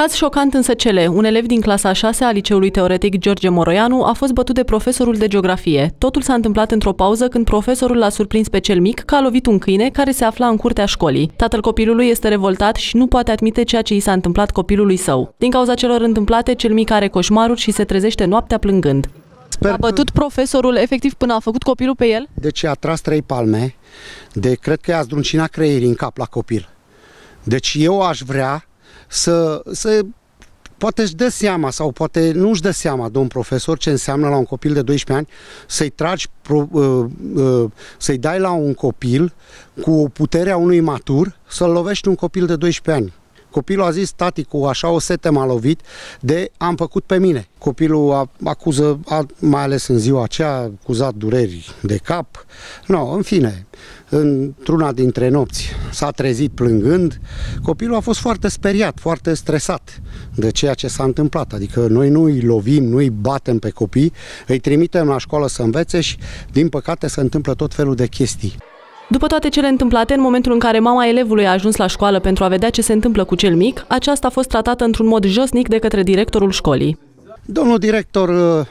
Caz șocant în Săcele. Un elev din clasa a 6-a a liceului teoretic George Moroianu a fost bătut de profesorul de geografie. Totul s-a întâmplat într-o pauză când profesorul l-a surprins pe cel mic că a lovit un câine care se afla în curtea școlii. Tatăl copilului este revoltat și nu poate admite ceea ce i s-a întâmplat copilului său. Din cauza celor întâmplate, cel mic are coșmaruri și se trezește noaptea plângând. A bătut profesorul efectiv până a făcut copilul pe el? Deci a tras 3 palme, cred că i-a zdruncinat creierii în cap la copil. Deci eu aș vrea să poate își dă seama sau poate nu își dă seama, domn profesor, ce înseamnă la un copil de 12 ani să-i tragi, să-i dai la un copil cu puterea unui matur, să-l lovești un copil de 12 ani. Copilul a zis, tati, cu așa o sete m-a lovit am făcut pe mine. Copilul acuză, mai ales în ziua aceea, a acuzat dureri de cap. În fine, într-una dintre nopți s-a trezit plângând. Copilul a fost foarte speriat, foarte stresat de ceea ce s-a întâmplat. Adică noi nu îi lovim, nu îi batem pe copii, îi trimitem la școală să învețe și, din păcate, se întâmplă tot felul de chestii. După toate cele întâmplate, în momentul în care mama elevului a ajuns la școală pentru a vedea ce se întâmplă cu cel mic, aceasta a fost tratată într-un mod josnic de către directorul școlii. Domnul director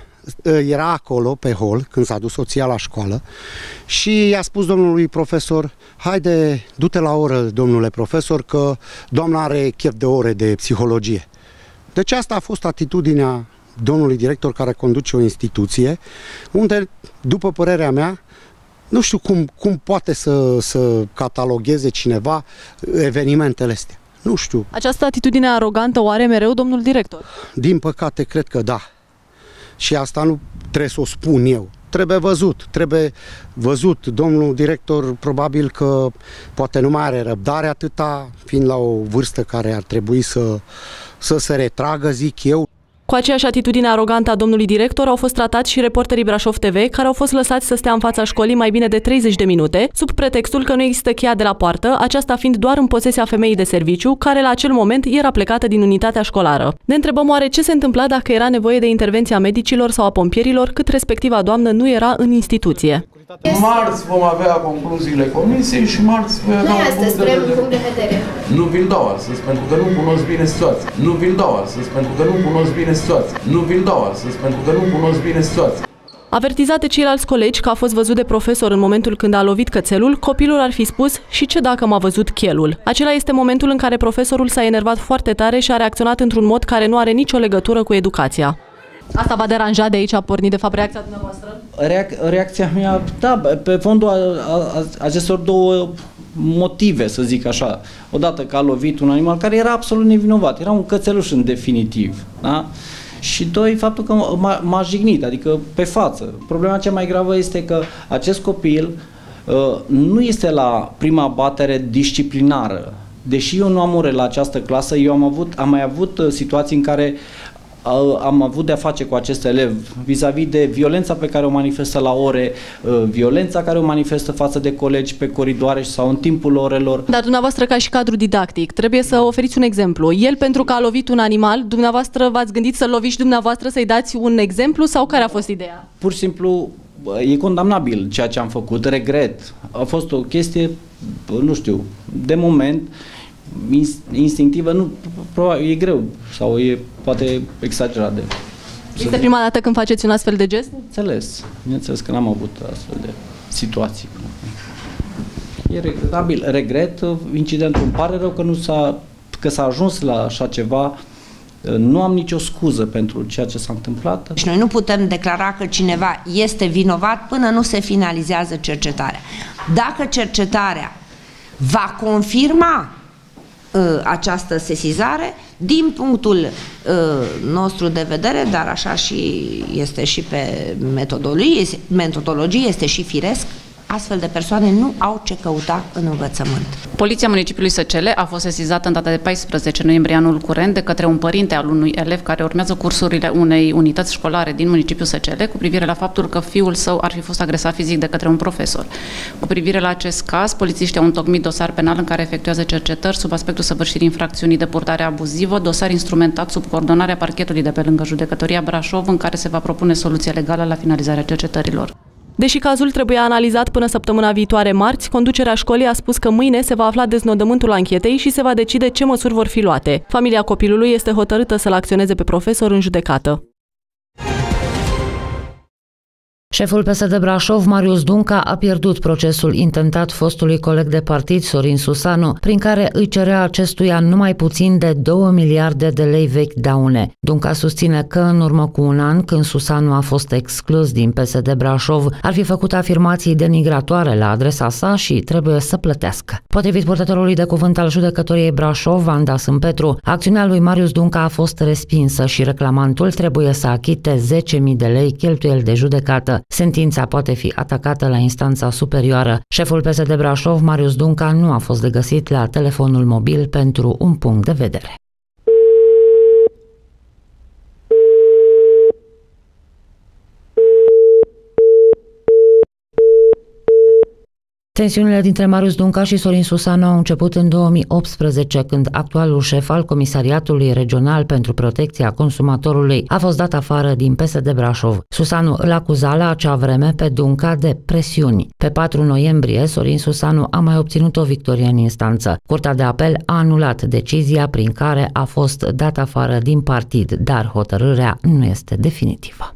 era acolo pe hol când s-a dus soția la școală și i-a spus domnului profesor: haide, du-te la oră, domnule profesor, că doamna are chef de ore de psihologie. Deci asta a fost atitudinea domnului director care conduce o instituție unde, după părerea mea, nu știu cum poate să catalogheze cineva evenimentele astea. Nu știu. Această atitudine arogantă o are mereu domnul director? Din păcate, cred că da. Și asta nu trebuie să o spun eu. Trebuie văzut. Domnul director probabil că poate nu mai are răbdare atâta, fiind la o vârstă care ar trebui să se retragă, zic eu. Cu aceeași atitudine arogantă a domnului director au fost tratați și reporterii Brașov TV, care au fost lăsați să stea în fața școlii mai bine de 30 de minute, sub pretextul că nu există cheia de la poartă, aceasta fiind doar în posesia femeii de serviciu, care la acel moment era plecată din unitatea școlară. Ne întrebăm oare ce se întâmpla dacă era nevoie de intervenția medicilor sau a pompierilor, cât respectiva doamnă nu era în instituție. Marți vom avea concluziile comisiei și marți voi avea un punct de vedere. Nu vi-l dau astăzi, pentru că nu cunosc bine situația. Nu vi-l dau astăzi, pentru că nu cunosc bine situația. Nu vi-l dau astăzi, pentru că nu cunosc bine situația. Avertizat de ceilalți colegi că a fost văzut de profesor în momentul când a lovit cățelul, copilul ar fi spus: și ce dacă m-a văzut chelul? Acela este momentul în care profesorul s-a enervat foarte tare și a reacționat într-un mod care nu are nicio legătură cu educația. Asta va deranja de aici a pornit, de fapt, reacția dumneavoastră? Reacția mea, da, pe fondul acestor două motive, să zic așa. Odată că a lovit un animal care era absolut nevinovat, era un cățeluș în definitiv, da? Și doi, faptul că m-a jignit, adică pe față. Problema cea mai gravă este că acest copil nu este la prima batere disciplinară. Deși eu nu am ore la această clasă, eu am mai avut situații în care am avut de-a face cu acest elev vis-a-vis de violența pe care o manifestă la ore, violența care o manifestă față de colegi pe coridoare sau în timpul orelor. Dar dumneavoastră, ca și cadru didactic, trebuie să oferiți un exemplu. El, pentru că a lovit un animal, dumneavoastră v-ați gândit să loviți dumneavoastră, să-i dați un exemplu sau care a fost ideea? Pur și simplu, e condamnabil ceea ce am făcut, regret. A fost o chestie, nu știu, de moment, instinctivă, nu, probabil e greu sau e poate exagerat de... Este prima dată când faceți un astfel de gest? Bineînțeles că n-am avut astfel de situații. E regretabil, regret incidentul, îmi pare rău că s-a ajuns la așa ceva. Nu am nicio scuză pentru ceea ce s-a întâmplat. Deci noi nu putem declara că cineva este vinovat până nu se finalizează cercetarea. Dacă cercetarea va confirma această sesizare, din punctul nostru de vedere, dar așa și este și pe metodologie, este și firesc, astfel de persoane nu au ce căuta în învățământ. Poliția municipiului Săcele a fost sesizată în data de 14 noiembrie anul curent de către un părinte al unui elev care urmează cursurile unei unități școlare din municipiul Săcele cu privire la faptul că fiul său ar fi fost agresat fizic de către un profesor. Cu privire la acest caz, polițiștii au întocmit dosar penal în care efectuează cercetări sub aspectul săvârșirii infracțiunii de purtare abuzivă, dosar instrumentat sub coordonarea parchetului de pe lângă Judecătoria Brașov, în care se va propune soluție legală la finalizarea cercetărilor. Deși cazul trebuia analizat până săptămâna viitoare marți, conducerea școlii a spus că mâine se va afla deznodământul anchetei și se va decide ce măsuri vor fi luate. Familia copilului este hotărâtă să-l acționeze pe profesor în judecată. Șeful PSD Brașov, Marius Dunca, a pierdut procesul intentat fostului coleg de partid, Sorin Susanu, prin care îi cerea acestuia numai puțin de 2 miliarde de lei vechi daune. Dunca susține că în urmă cu un an, când Susanu a fost exclus din PSD Brașov, ar fi făcut afirmații denigratoare la adresa sa și trebuie să plătească. Potrivit purtătorului de cuvânt al judecătoriei Brașov, Anda Sâmpetru, acțiunea lui Marius Dunca a fost respinsă și reclamantul trebuie să achite 10.000 de lei cheltuieli de judecată. Sentința poate fi atacată la instanța superioară. Șeful PSD Brașov, Marius Dunca, nu a fost de găsit la telefonul mobil pentru un punct de vedere. Tensiunile dintre Marius Dunca și Sorin Susanu au început în 2018, când actualul șef al Comisariatului Regional pentru Protecția Consumatorului a fost dat afară din PSD Brașov. Susanu îl acuza la acea vreme pe Dunca de presiuni. Pe 4 noiembrie, Sorin Susanu a mai obținut o victorie în instanță. Curtea de apel a anulat decizia prin care a fost dat afară din partid, dar hotărârea nu este definitivă.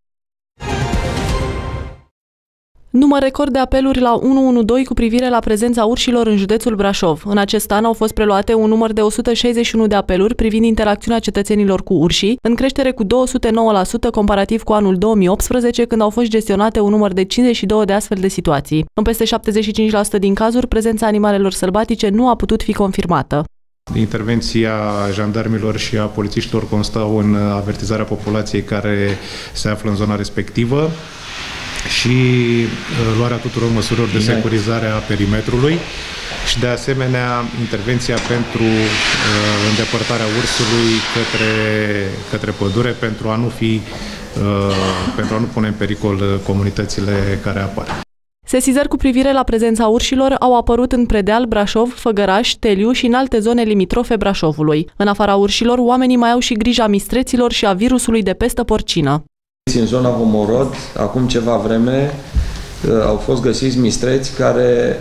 Număr record de apeluri la 112 cu privire la prezența urșilor în județul Brașov. În acest an au fost preluate un număr de 161 de apeluri privind interacțiunea cetățenilor cu urșii, în creștere cu 209% comparativ cu anul 2018, când au fost gestionate un număr de 52 de astfel de situații. În peste 75% din cazuri, prezența animalelor sălbatice nu a putut fi confirmată. Intervenția jandarmilor și a polițiștilor constau în avertizarea populației care se află în zona respectivă și luarea tuturor măsurilor de securizare a perimetrului și, de asemenea, intervenția pentru îndepărtarea ursului către pădure pentru a nu pune în pericol comunitățile care apar. Sesizări cu privire la prezența urșilor au apărut în Predeal, Brașov, Făgăraș, Teliu și în alte zone limitrofe Brașovului. În afara urșilor, oamenii mai au și grija mistreților și a virusului de pestă porcină. În zona Homorod, acum ceva vreme, au fost găsiți mistreți care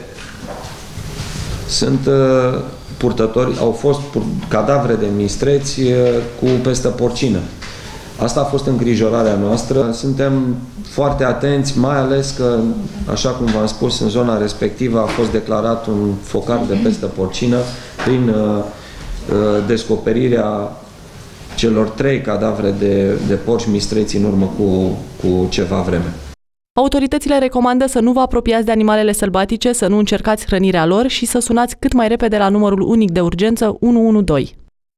sunt purtători, au fost cadavre de mistreți cu pestă porcină. Asta a fost îngrijorarea noastră. Suntem foarte atenți, mai ales că, așa cum v-am spus, în zona respectivă a fost declarat un focar de pestă porcină prin descoperirea celor 3 cadavre de porci mistreți în urmă cu ceva vreme. Autoritățile recomandă să nu vă apropiați de animalele sălbatice, să nu încercați hrănirea lor și să sunați cât mai repede la numărul unic de urgență 112.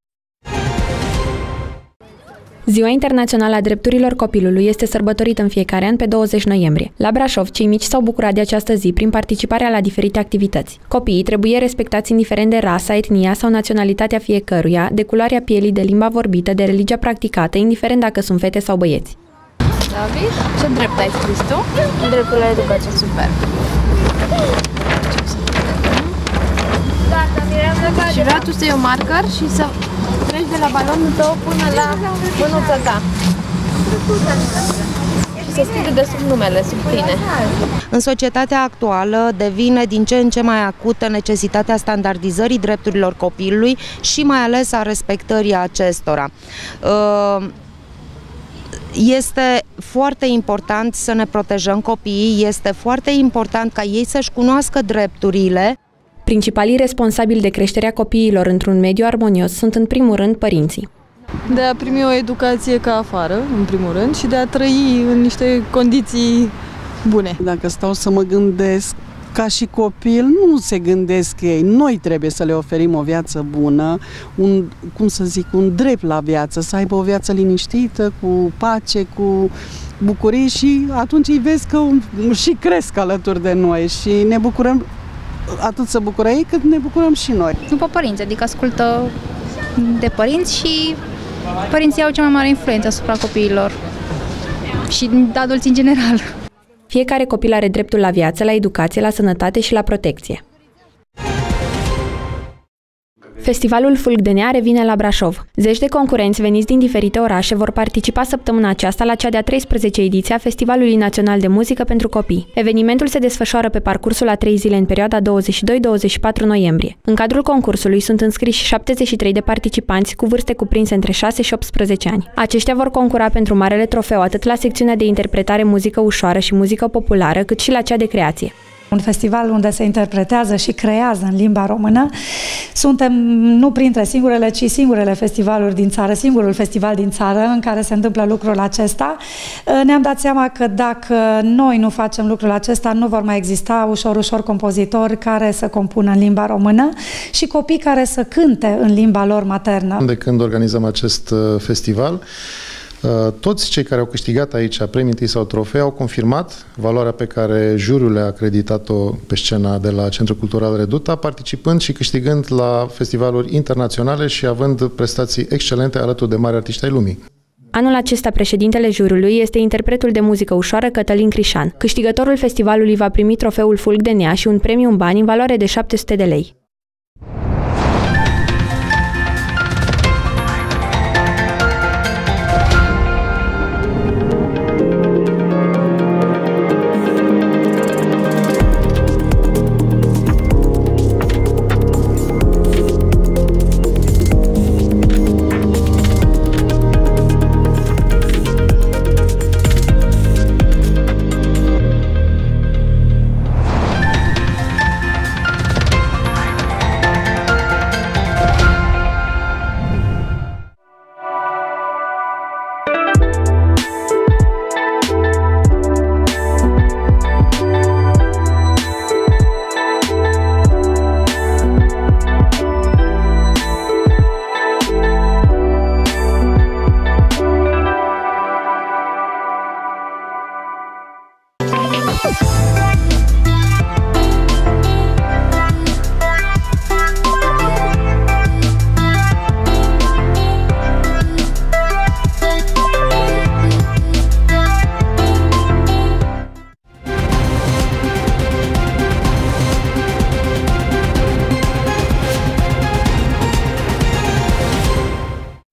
Ziua Internațională a Drepturilor Copilului este sărbătorită în fiecare an pe 20 noiembrie. La Brașov, cei mici s-au bucurat de această zi prin participarea la diferite activități. Copiii trebuie respectați indiferent de rasa, etnia sau naționalitatea fiecăruia, de culoarea pielii, de limba vorbită, de religia practicată, indiferent dacă sunt fete sau băieți. David, ce drept ai scris tu? Dreptul la educație, super. Și vreau tu să iei un marker și să treci de la balonul tău până la mânuța ta. Și să scrii de desubt numele, sub tine. În societatea actuală devine din ce în ce mai acută necesitatea standardizării drepturilor copilului și mai ales a respectării acestora. Este foarte important să ne protejăm copiii, este foarte important ca ei să-și cunoască drepturile. Principalii responsabili de creșterea copiilor într-un mediu armonios sunt în primul rând părinții. De a primi o educație ca afară, în primul rând, și de a trăi în niște condiții bune. Dacă stau să mă gândesc, ca și copil, nu se gândesc ei. Noi trebuie să le oferim o viață bună, un drept la viață, să aibă o viață liniștită, cu pace, cu bucurii și atunci îi vezi că și cresc alături de noi și ne bucurăm. Atât să bucură ei, cât ne bucurăm și noi. După părinți, adică ascultă de părinți și părinții au cea mai mare influență asupra copiilor și de adulți în general. Fiecare copil are dreptul la viață, la educație, la sănătate și la protecție. Festivalul Fulg de Nea revine la Brașov. Zeci de concurenți veniți din diferite orașe vor participa săptămâna aceasta la cea de-a 13-a ediție a Festivalului Național de Muzică pentru Copii. Evenimentul se desfășoară pe parcursul a 3 zile în perioada 22-24 noiembrie. În cadrul concursului sunt înscriși 73 de participanți cu vârste cuprinse între 6 și 18 ani. Aceștia vor concura pentru marele trofeu atât la secțiunea de interpretare muzică ușoară și muzică populară, cât și la cea de creație. Un festival unde se interpretează și creează în limba română. Suntem nu printre singurele, ci singurele festivaluri din țară, singurul festival din țară în care se întâmplă lucrul acesta. Ne-am dat seama că dacă noi nu facem lucrul acesta, nu vor mai exista ușor compozitori care să compună în limba română și copii care să cânte în limba lor maternă. De când organizăm acest festival, toți cei care au câștigat aici premii întâi sau trofee au confirmat valoarea pe care juriul le-a acreditat-o pe scena de la Centrul Cultural Reduta, participând și câștigând la festivaluri internaționale și având prestații excelente alături de mari artiști ai lumii. Anul acesta, președintele juriului este interpretul de muzică ușoară Cătălin Crișan. Câștigătorul festivalului va primi trofeul Fulg de Nea și un premiu în bani în valoare de 700 de lei.